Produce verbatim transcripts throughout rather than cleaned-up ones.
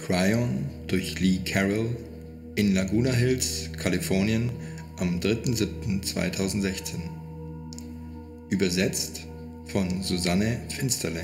Cryon durch Lee Carroll in Laguna Hills, Kalifornien am dritter siebter zweitausendsechzehn. Übersetzt von Susanne Finsterle.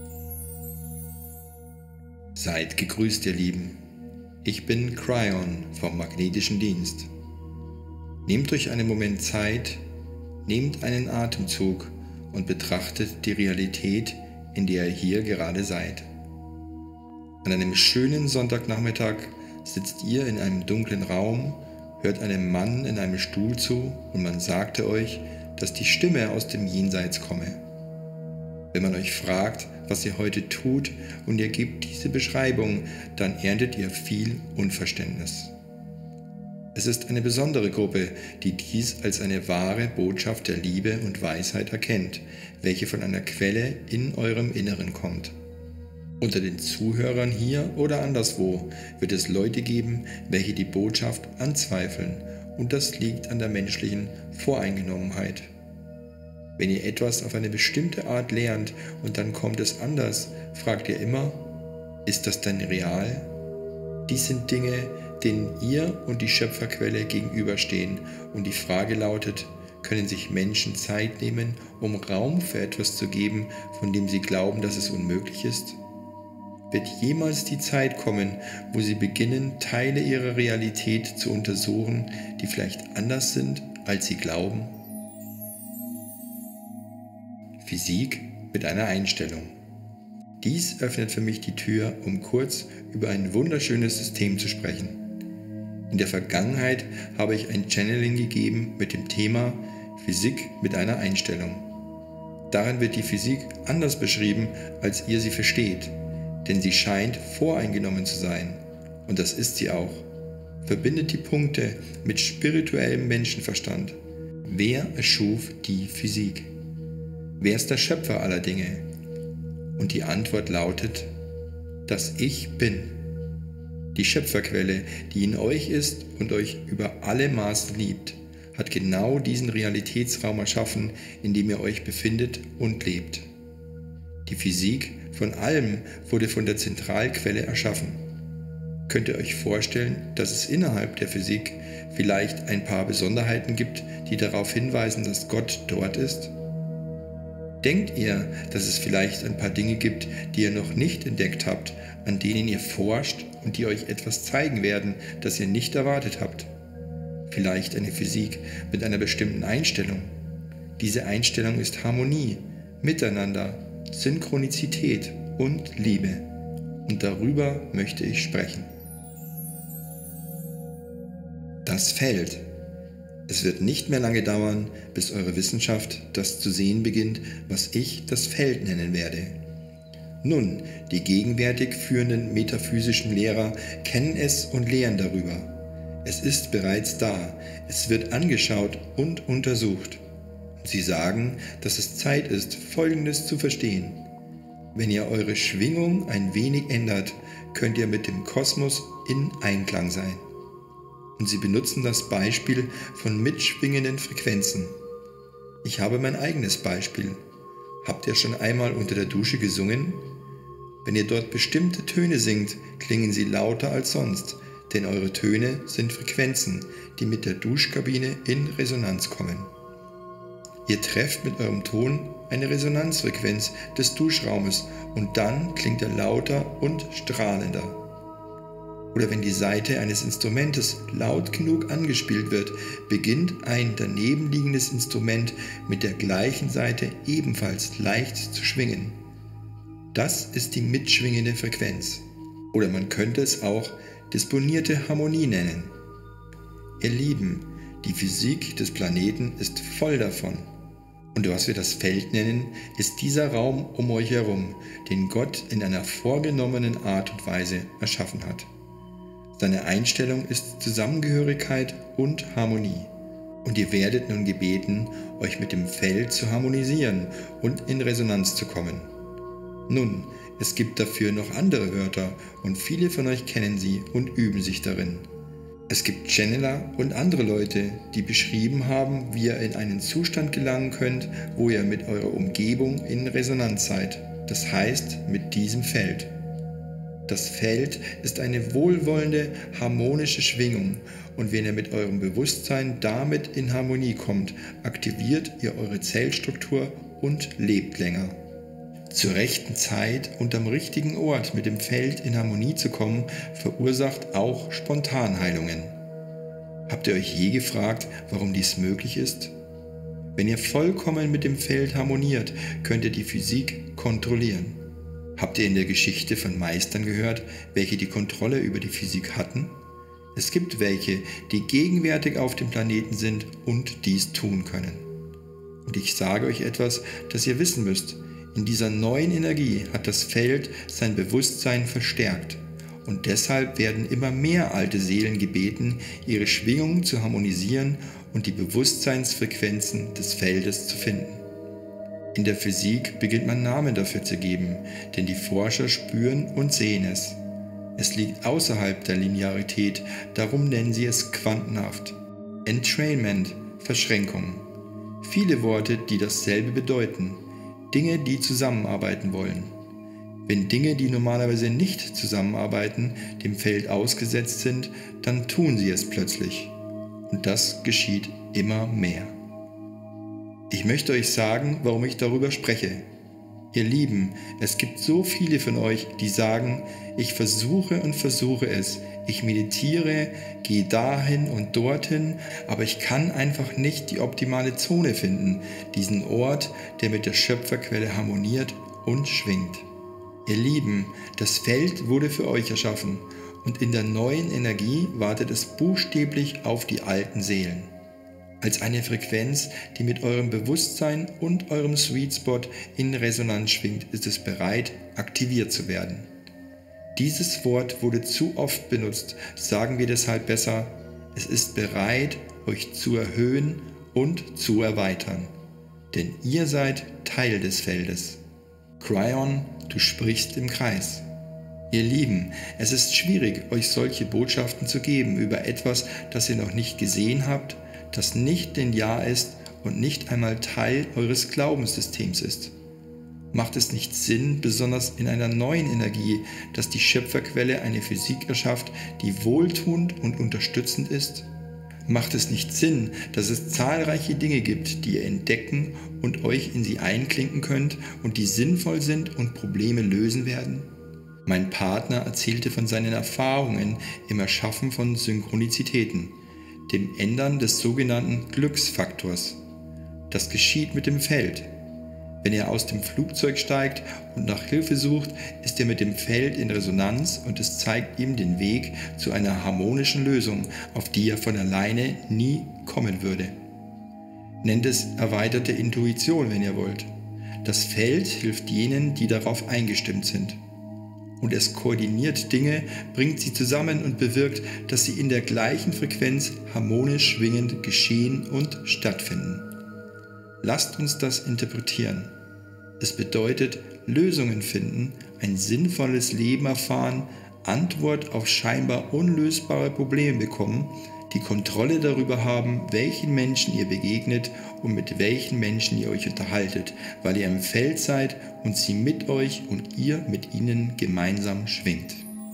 Seid gegrüßt, ihr Lieben. Ich bin Cryon vom Magnetischen Dienst. Nehmt euch einen Moment Zeit, nehmt einen Atemzug und betrachtet die Realität, in der ihr hier gerade seid. An einem schönen Sonntagnachmittag sitzt ihr in einem dunklen Raum, hört einem Mann in einem Stuhl zu und man sagte euch, dass die Stimme aus dem Jenseits komme. Wenn man euch fragt, was ihr heute tut und ihr gebt diese Beschreibung, dann erntet ihr viel Unverständnis. Es ist eine besondere Gruppe, die dies als eine wahre Botschaft der Liebe und Weisheit erkennt, welche von einer Quelle in eurem Inneren kommt. Unter den Zuhörern hier oder anderswo wird es Leute geben, welche die Botschaft anzweifeln, und das liegt an der menschlichen Voreingenommenheit. Wenn ihr etwas auf eine bestimmte Art lernt und dann kommt es anders, fragt ihr immer, ist das denn real? Dies sind Dinge, denen ihr und die Schöpferquelle gegenüberstehen, und die Frage lautet, können sich Menschen Zeit nehmen, um Raum für etwas zu geben, von dem sie glauben, dass es unmöglich ist? Wird jemals die Zeit kommen, wo sie beginnen, Teile ihrer Realität zu untersuchen, die vielleicht anders sind, als sie glauben? Physik mit einer Einstellung. Dies öffnet für mich die Tür, um kurz über ein wunderschönes System zu sprechen. In der Vergangenheit habe ich ein Channeling gegeben mit dem Thema Physik mit einer Einstellung. Darin wird die Physik anders beschrieben, als ihr sie versteht, denn sie scheint voreingenommen zu sein, und das ist sie auch. Verbindet die Punkte mit spirituellem Menschenverstand. Wer erschuf die Physik? Wer ist der Schöpfer aller Dinge? Und die Antwort lautet, dass ich bin. Die Schöpferquelle, die in euch ist und euch über alle Maßen liebt, hat genau diesen Realitätsraum erschaffen, in dem ihr euch befindet und lebt. Die Physik von allem wurde von der Zentralquelle erschaffen. Könnt ihr euch vorstellen, dass es innerhalb der Physik vielleicht ein paar Besonderheiten gibt, die darauf hinweisen, dass Gott dort ist? Denkt ihr, dass es vielleicht ein paar Dinge gibt, die ihr noch nicht entdeckt habt, an denen ihr forscht und die euch etwas zeigen werden, das ihr nicht erwartet habt? Vielleicht eine Physik mit einer bestimmten Einstellung. Diese Einstellung ist Harmonie, Miteinander, Synchronizität und Liebe. Und darüber möchte ich sprechen. Das Feld. Es wird nicht mehr lange dauern, bis eure Wissenschaft das zu sehen beginnt, was ich das Feld nennen werde. Nun, die gegenwärtig führenden metaphysischen Lehrer kennen es und lehren darüber. Es ist bereits da, es wird angeschaut und untersucht. Sie sagen, dass es Zeit ist, Folgendes zu verstehen. Wenn ihr eure Schwingung ein wenig ändert, könnt ihr mit dem Kosmos in Einklang sein. Und sie benutzen das Beispiel von mitschwingenden Frequenzen. Ich habe mein eigenes Beispiel. Habt ihr schon einmal unter der Dusche gesungen? Wenn ihr dort bestimmte Töne singt, klingen sie lauter als sonst, denn eure Töne sind Frequenzen, die mit der Duschkabine in Resonanz kommen. Ihr trefft mit eurem Ton eine Resonanzfrequenz des Duschraumes und dann klingt er lauter und strahlender. Oder wenn die Saite eines Instrumentes laut genug angespielt wird, beginnt ein daneben liegendes Instrument mit der gleichen Saite ebenfalls leicht zu schwingen. Das ist die mitschwingende Frequenz. Oder man könnte es auch disponierte Harmonie nennen. Ihr Lieben, die Physik des Planeten ist voll davon. Und was wir das Feld nennen, ist dieser Raum um euch herum, den Gott in einer vorgenommenen Art und Weise erschaffen hat. Seine Einstellung ist Zusammengehörigkeit und Harmonie. Und ihr werdet nun gebeten, euch mit dem Feld zu harmonisieren und in Resonanz zu kommen. Nun, es gibt dafür noch andere Wörter und viele von euch kennen sie und üben sich darin. Es gibt Channeler und andere Leute, die beschrieben haben, wie ihr in einen Zustand gelangen könnt, wo ihr mit eurer Umgebung in Resonanz seid, das heißt mit diesem Feld. Das Feld ist eine wohlwollende, harmonische Schwingung und wenn ihr mit eurem Bewusstsein damit in Harmonie kommt, aktiviert ihr eure Zellstruktur und lebt länger. Zur rechten Zeit und am richtigen Ort mit dem Feld in Harmonie zu kommen, verursacht auch Spontanheilungen. Habt ihr euch je gefragt, warum dies möglich ist? Wenn ihr vollkommen mit dem Feld harmoniert, könnt ihr die Physik kontrollieren. Habt ihr in der Geschichte von Meistern gehört, welche die Kontrolle über die Physik hatten? Es gibt welche, die gegenwärtig auf dem Planeten sind und dies tun können. Und ich sage euch etwas, das ihr wissen müsst. In dieser neuen Energie hat das Feld sein Bewusstsein verstärkt. Und deshalb werden immer mehr alte Seelen gebeten, ihre Schwingungen zu harmonisieren und die Bewusstseinsfrequenzen des Feldes zu finden. In der Physik beginnt man Namen dafür zu geben, denn die Forscher spüren und sehen es. Es liegt außerhalb der Linearität, darum nennen sie es quantenhaft. Entrainment, Verschränkung. Viele Worte, die dasselbe bedeuten. Dinge, die zusammenarbeiten wollen. Wenn Dinge, die normalerweise nicht zusammenarbeiten, dem Feld ausgesetzt sind, dann tun sie es plötzlich. Und das geschieht immer mehr. Ich möchte euch sagen, warum ich darüber spreche. Ihr Lieben, es gibt so viele von euch, die sagen, ich versuche und versuche es, ich meditiere, gehe dahin und dorthin, aber ich kann einfach nicht die optimale Zone finden, diesen Ort, der mit der Schöpferquelle harmoniert und schwingt. Ihr Lieben, das Feld wurde für euch erschaffen und in der neuen Energie wartet es buchstäblich auf die alten Seelen. Als eine Frequenz, die mit eurem Bewusstsein und eurem Sweet Spot in Resonanz schwingt, ist es bereit, aktiviert zu werden. Dieses Wort wurde zu oft benutzt, sagen wir deshalb besser, es ist bereit, euch zu erhöhen und zu erweitern. Denn ihr seid Teil des Feldes. Cryon, du sprichst im Kreis. Ihr Lieben, es ist schwierig, euch solche Botschaften zu geben über etwas, das ihr noch nicht gesehen habt, das nicht linear ist und nicht einmal Teil eures Glaubenssystems ist. Macht es nicht Sinn, besonders in einer neuen Energie, dass die Schöpferquelle eine Physik erschafft, die wohltuend und unterstützend ist? Macht es nicht Sinn, dass es zahlreiche Dinge gibt, die ihr entdecken und euch in sie einklinken könnt und die sinnvoll sind und Probleme lösen werden? Mein Partner erzählte von seinen Erfahrungen im Erschaffen von Synchronizitäten, dem Ändern des sogenannten Glücksfaktors. Das geschieht mit dem Feld. Wenn er aus dem Flugzeug steigt und nach Hilfe sucht, ist er mit dem Feld in Resonanz und es zeigt ihm den Weg zu einer harmonischen Lösung, auf die er von alleine nie kommen würde. Nennt es erweiterte Intuition, wenn ihr wollt. Das Feld hilft jenen, die darauf eingestimmt sind. Und es koordiniert Dinge, bringt sie zusammen und bewirkt, dass sie in der gleichen Frequenz harmonisch schwingend geschehen und stattfinden. Lasst uns das interpretieren. Es bedeutet Lösungen finden, ein sinnvolles Leben erfahren, Antwort auf scheinbar unlösbare Probleme bekommen, die Kontrolle darüber haben, welchen Menschen ihr begegnet und mit welchen Menschen ihr euch unterhaltet, weil ihr im Feld seid und sie mit euch und ihr mit ihnen gemeinsam schwingt.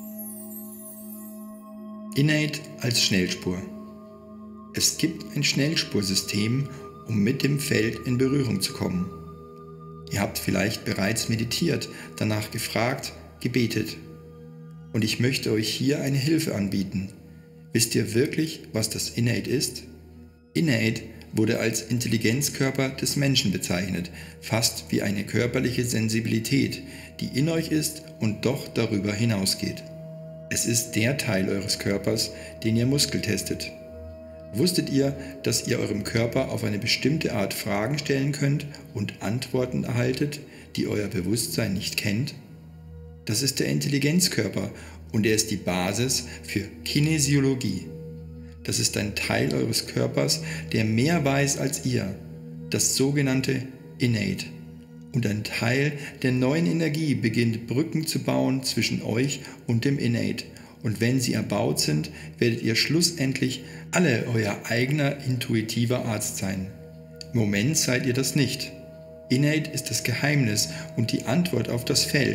Innate als Schnellspur. Es gibt ein Schnellspursystem, um mit dem Feld in Berührung zu kommen. Ihr habt vielleicht bereits meditiert, danach gefragt, gebetet. Und ich möchte euch hier eine Hilfe anbieten. Wisst ihr wirklich, was das Innate ist? Innate wurde als Intelligenzkörper des Menschen bezeichnet, fast wie eine körperliche Sensibilität, die in euch ist und doch darüber hinausgeht. Es ist der Teil eures Körpers, den ihr muskeltestet. Wusstet ihr, dass ihr eurem Körper auf eine bestimmte Art Fragen stellen könnt und Antworten erhaltet, die euer Bewusstsein nicht kennt? Das ist der Intelligenzkörper und er ist die Basis für Kinesiologie. Das ist ein Teil eures Körpers, der mehr weiß als ihr, das sogenannte Innate. Und ein Teil der neuen Energie beginnt Brücken zu bauen zwischen euch und dem Innate. Und wenn sie erbaut sind, werdet ihr schlussendlich alle euer eigener intuitiver Arzt sein. Im Moment seid ihr das nicht. Innate ist das Geheimnis und die Antwort auf das Feld.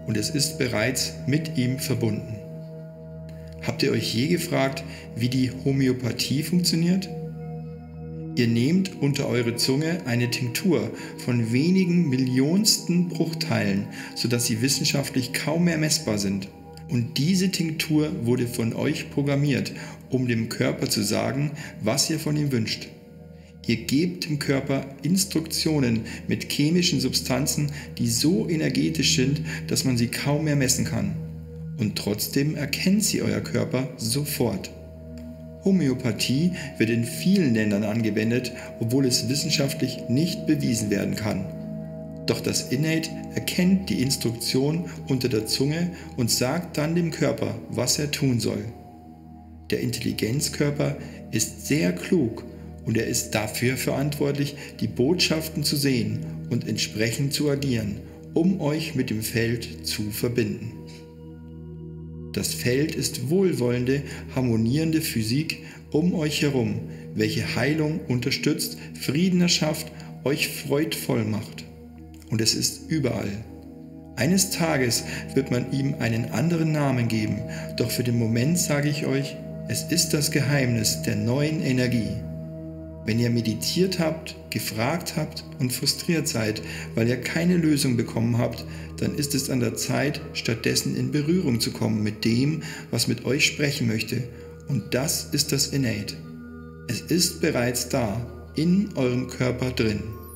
und es ist bereits mit ihm verbunden. Habt ihr euch je gefragt, wie die Homöopathie funktioniert? Ihr nehmt unter eure Zunge eine Tinktur von wenigen Millionsten Bruchteilen, sodass sie wissenschaftlich kaum mehr messbar sind. Und diese Tinktur wurde von euch programmiert, um dem Körper zu sagen, was ihr von ihm wünscht. Ihr gebt dem Körper Instruktionen mit chemischen Substanzen, die so energetisch sind, dass man sie kaum mehr messen kann. Und trotzdem erkennt sie euer Körper sofort. Homöopathie wird in vielen Ländern angewendet, obwohl es wissenschaftlich nicht bewiesen werden kann. Doch das Innate erkennt die Instruktion unter der Zunge und sagt dann dem Körper, was er tun soll. Der Intelligenzkörper ist sehr klug und er ist dafür verantwortlich, die Botschaften zu sehen und entsprechend zu agieren, um euch mit dem Feld zu verbinden. Das Feld ist wohlwollende, harmonierende Physik um euch herum, welche Heilung unterstützt, Frieden erschafft, euch freudvoll macht. Und es ist überall. Eines Tages wird man ihm einen anderen Namen geben, doch für den Moment sage ich euch, es ist das Geheimnis der neuen Energie. Wenn ihr meditiert habt, gefragt habt und frustriert seid, weil ihr keine Lösung bekommen habt, dann ist es an der Zeit, stattdessen in Berührung zu kommen mit dem, was mit euch sprechen möchte. Und das ist das Innate. Es ist bereits da, in eurem Körper drin.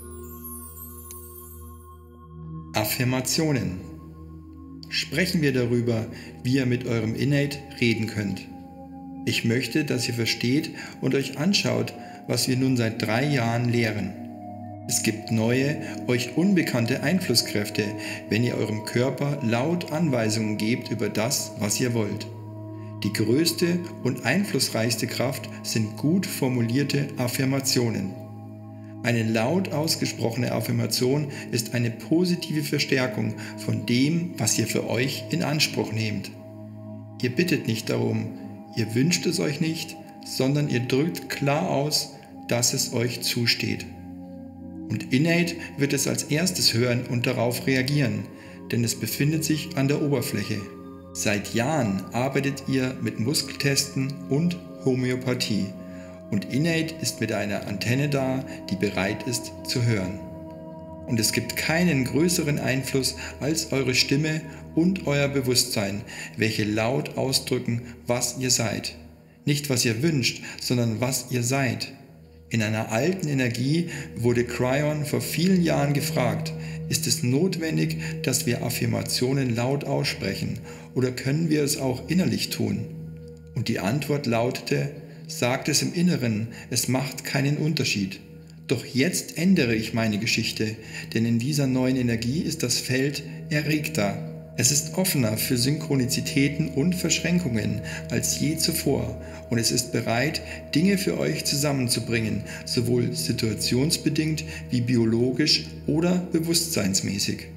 Affirmationen. Sprechen wir darüber, wie ihr mit eurem Innate reden könnt. Ich möchte, dass ihr versteht und euch anschaut, was wir nun seit drei Jahren lehren. Es gibt neue, euch unbekannte Einflusskräfte, wenn ihr eurem Körper laut Anweisungen gebt über das, was ihr wollt. Die größte und einflussreichste Kraft sind gut formulierte Affirmationen. Eine laut ausgesprochene Affirmation ist eine positive Verstärkung von dem, was ihr für euch in Anspruch nehmt. Ihr bittet nicht darum, ihr wünscht es euch nicht, sondern ihr drückt klar aus, dass es euch zusteht. Und Innate wird es als erstes hören und darauf reagieren, denn es befindet sich an der Oberfläche. Seit Jahren arbeitet ihr mit Muskeltesten und Homöopathie und Innate ist mit einer Antenne da, die bereit ist zu hören. Und es gibt keinen größeren Einfluss als eure Stimme und euer Bewusstsein, welche laut ausdrücken, was ihr seid. Nicht was ihr wünscht, sondern was ihr seid. In einer alten Energie wurde Cryon vor vielen Jahren gefragt, ist es notwendig, dass wir Affirmationen laut aussprechen oder können wir es auch innerlich tun? Und die Antwort lautete, sagt es im Inneren, es macht keinen Unterschied. Doch jetzt ändere ich meine Geschichte, denn in dieser neuen Energie ist das Feld erregter. Es ist offener für Synchronizitäten und Verschränkungen als je zuvor und es ist bereit, Dinge für euch zusammenzubringen, sowohl situationsbedingt wie biologisch oder bewusstseinsmäßig.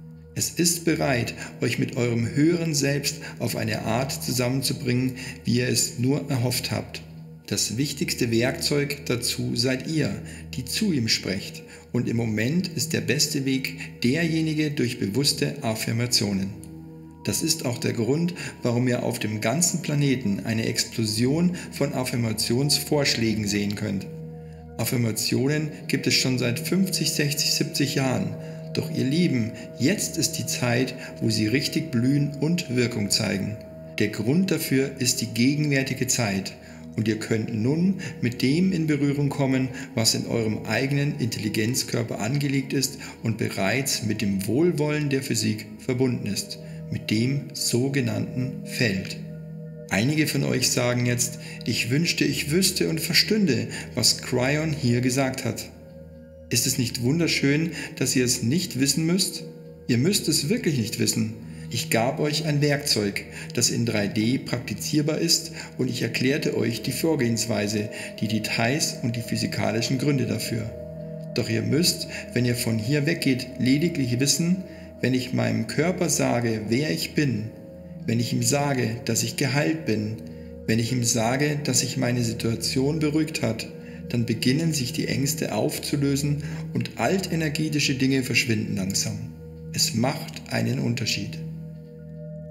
Es ist bereit, euch mit eurem höheren Selbst auf eine Art zusammenzubringen, wie ihr es nur erhofft habt. Das wichtigste Werkzeug dazu seid ihr, die zu ihm sprecht. Und im Moment ist der beste Weg derjenige durch bewusste Affirmationen. Das ist auch der Grund, warum ihr auf dem ganzen Planeten eine Explosion von Affirmationsvorschlägen sehen könnt. Affirmationen gibt es schon seit fünfzig, sechzig, siebzig Jahren. Doch ihr Lieben, jetzt ist die Zeit, wo sie richtig blühen und Wirkung zeigen. Der Grund dafür ist die gegenwärtige Zeit. Und ihr könnt nun mit dem in Berührung kommen, was in eurem eigenen Intelligenzkörper angelegt ist und bereits mit dem Wohlwollen der Physik verbunden ist, mit dem sogenannten Feld. Einige von euch sagen jetzt, ich wünschte, ich wüsste und verstünde, was Cryon hier gesagt hat. Ist es nicht wunderschön, dass ihr es nicht wissen müsst? Ihr müsst es wirklich nicht wissen. Ich gab euch ein Werkzeug, das in drei D praktizierbar ist und ich erklärte euch die Vorgehensweise, die Details und die physikalischen Gründe dafür. Doch ihr müsst, wenn ihr von hier weggeht, lediglich wissen, wenn ich meinem Körper sage, wer ich bin, wenn ich ihm sage, dass ich geheilt bin, wenn ich ihm sage, dass sich meine Situation beruhigt hat, dann beginnen sich die Ängste aufzulösen und altenergetische Dinge verschwinden langsam. Es macht einen Unterschied.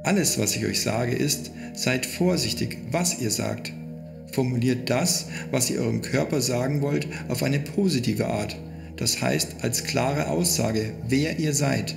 Alles, was ich euch sage, ist, seid vorsichtig, was ihr sagt. Formuliert das, was ihr eurem Körper sagen wollt, auf eine positive Art. Das heißt, als klare Aussage, wer ihr seid.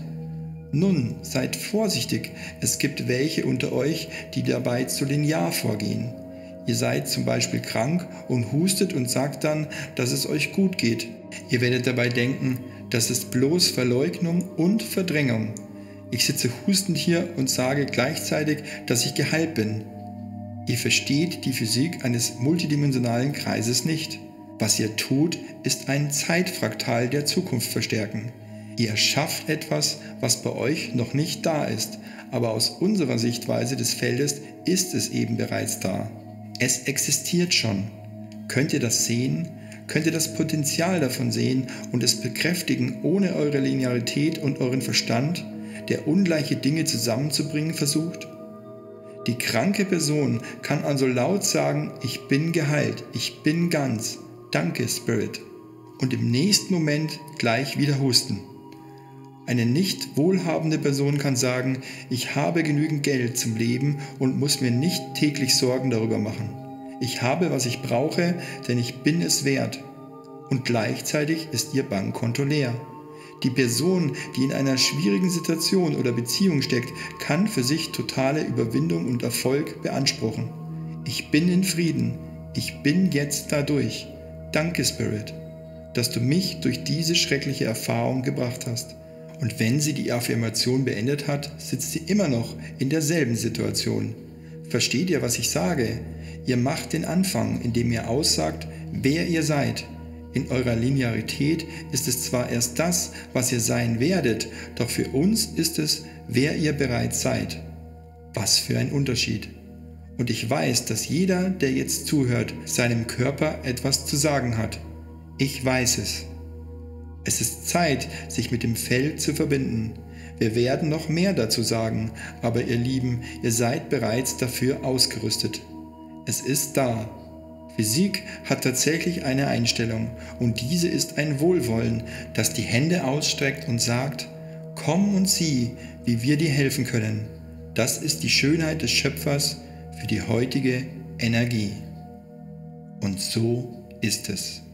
Nun, seid vorsichtig, es gibt welche unter euch, die dabei zu linear vorgehen. Ihr seid zum Beispiel krank und hustet und sagt dann, dass es euch gut geht. Ihr werdet dabei denken, das ist bloß Verleugnung und Verdrängung. Ich sitze hustend hier und sage gleichzeitig, dass ich geheilt bin. Ihr versteht die Physik eines multidimensionalen Kreises nicht. Was ihr tut, ist ein Zeitfraktal der Zukunft verstärken. Ihr erschafft etwas, was bei euch noch nicht da ist, aber aus unserer Sichtweise des Feldes ist es eben bereits da. Es existiert schon. Könnt ihr das sehen? Könnt ihr das Potenzial davon sehen und es bekräftigen, ohne eure Linearität und euren Verstand, der ungleiche Dinge zusammenzubringen versucht? Die kranke Person kann also laut sagen, ich bin geheilt, ich bin ganz, danke Spirit, und im nächsten Moment gleich wieder husten. Eine nicht wohlhabende Person kann sagen, ich habe genügend Geld zum Leben und muss mir nicht täglich Sorgen darüber machen. Ich habe, was ich brauche, denn ich bin es wert. Und gleichzeitig ist ihr Bankkonto leer. Die Person, die in einer schwierigen Situation oder Beziehung steckt, kann für sich totale Überwindung und Erfolg beanspruchen. Ich bin in Frieden. Ich bin jetzt dadurch. Danke, Spirit, dass du mich durch diese schreckliche Erfahrung gebracht hast. Und wenn sie die Affirmation beendet hat, sitzt sie immer noch in derselben Situation. Versteht ihr, was ich sage? Ihr macht den Anfang, indem ihr aussagt, wer ihr seid. In eurer Linearität ist es zwar erst das, was ihr sein werdet, doch für uns ist es, wer ihr bereits seid. Was für ein Unterschied. Und ich weiß, dass jeder, der jetzt zuhört, seinem Körper etwas zu sagen hat. Ich weiß es. Es ist Zeit, sich mit dem Feld zu verbinden. Wir werden noch mehr dazu sagen, aber ihr Lieben, ihr seid bereits dafür ausgerüstet. Es ist da. Physik hat tatsächlich eine Einstellung und diese ist ein Wohlwollen, das die Hände ausstreckt und sagt, komm und sieh, wie wir dir helfen können. Das ist die Schönheit des Schöpfers für die heutige Energie. Und so ist es.